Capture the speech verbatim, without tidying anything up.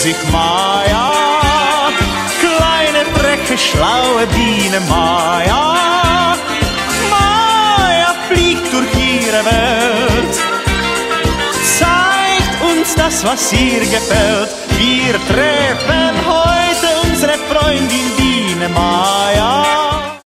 sich Maya. Kleine, freche, schlaue Biene Maya. Maya fliegt durch ihre Welt, zeigt uns das, was ihr gefällt. Wir treffen heute unsere Freundin Biene Maya.